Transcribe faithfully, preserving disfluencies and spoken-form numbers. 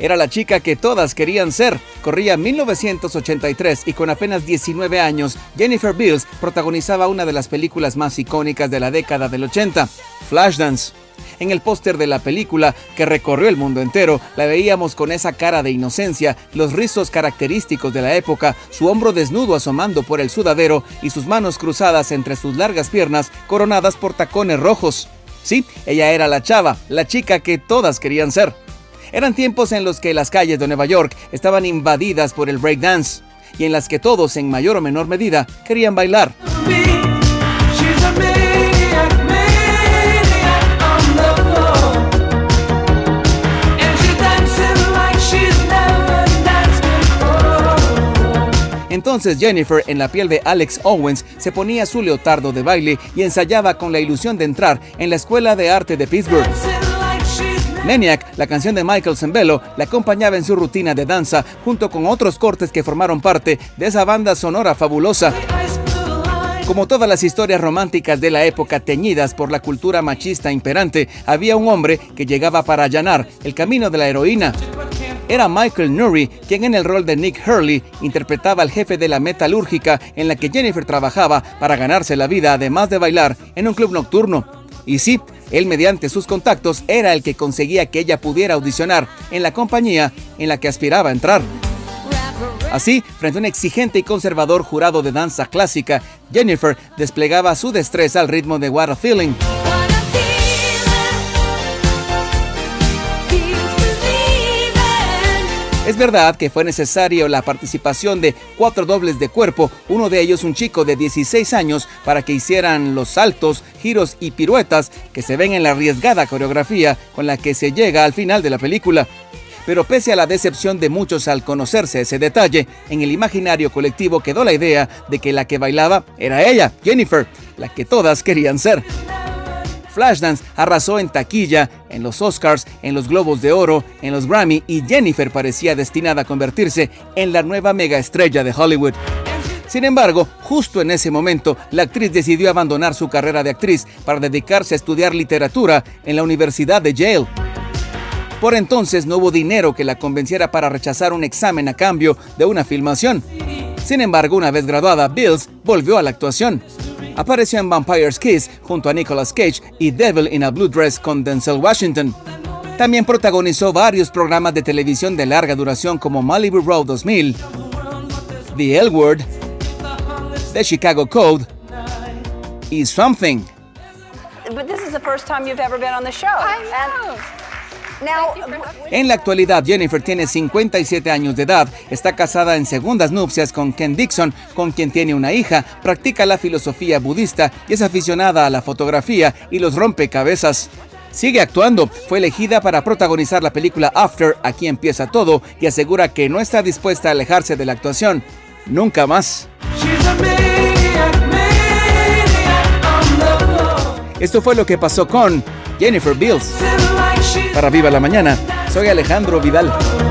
Era la chica que todas querían ser. Corría mil novecientos ochenta y tres y con apenas diecinueve años, Jennifer Beals protagonizaba una de las películas más icónicas de la década del ochenta, Flashdance. En el póster de la película, que recorrió el mundo entero, la veíamos con esa cara de inocencia, los rizos característicos de la época, su hombro desnudo asomando por el sudadero y sus manos cruzadas entre sus largas piernas, coronadas por tacones rojos. Sí, ella era la chava, la chica que todas querían ser. Eran tiempos en los que las calles de Nueva York estaban invadidas por el breakdance y en las que todos, en mayor o menor medida, querían bailar. Entonces Jennifer, en la piel de Alex Owens, se ponía su leotardo de baile y ensayaba con la ilusión de entrar en la Escuela de Arte de Pittsburgh. Maniac, la canción de Michael Sembello, la acompañaba en su rutina de danza junto con otros cortes que formaron parte de esa banda sonora fabulosa. Como todas las historias románticas de la época teñidas por la cultura machista imperante, había un hombre que llegaba para allanar el camino de la heroína. Era Michael Nouri, quien en el rol de Nick Hurley interpretaba al jefe de la metalúrgica en la que Jennifer trabajaba para ganarse la vida, además de bailar en un club nocturno. Y sí, él mediante sus contactos era el que conseguía que ella pudiera audicionar en la compañía en la que aspiraba a entrar. Así, frente a un exigente y conservador jurado de danza clásica, Jennifer desplegaba su destreza al ritmo de What a Feeling. Es verdad que fue necesario la participación de cuatro dobles de cuerpo, uno de ellos un chico de dieciséis años, para que hicieran los saltos, giros y piruetas que se ven en la arriesgada coreografía con la que se llega al final de la película. Pero pese a la decepción de muchos al conocerse ese detalle, en el imaginario colectivo quedó la idea de que la que bailaba era ella, Jennifer, la que todas querían ser. Flashdance arrasó en taquilla, en los Oscars, en los Globos de Oro, en los Grammy, y Jennifer parecía destinada a convertirse en la nueva megaestrella de Hollywood. Sin embargo, justo en ese momento, la actriz decidió abandonar su carrera de actriz para dedicarse a estudiar literatura en la Universidad de Yale. Por entonces no hubo dinero que la convenciera para rechazar un examen a cambio de una filmación. Sin embargo, una vez graduada, Beals volvió a la actuación. Apareció en Vampire's Kiss junto a Nicolas Cage y Devil in a Blue Dress con Denzel Washington. También protagonizó varios programas de televisión de larga duración como Malibu Road dos mil, The L Word, The Chicago Code y Something. But this is the first time you've ever been on the show. I know. Now, en la actualidad, Jennifer tiene cincuenta y siete años de edad, está casada en segundas nupcias con Ken Dixon, con quien tiene una hija, practica la filosofía budista y es aficionada a la fotografía y los rompecabezas. Sigue actuando, fue elegida para protagonizar la película After, Aquí empieza todo, y asegura que no está dispuesta a alejarse de la actuación nunca más. Esto fue lo que pasó con Jennifer Beals. Para Viva la Mañana, soy Alejandro Vidal.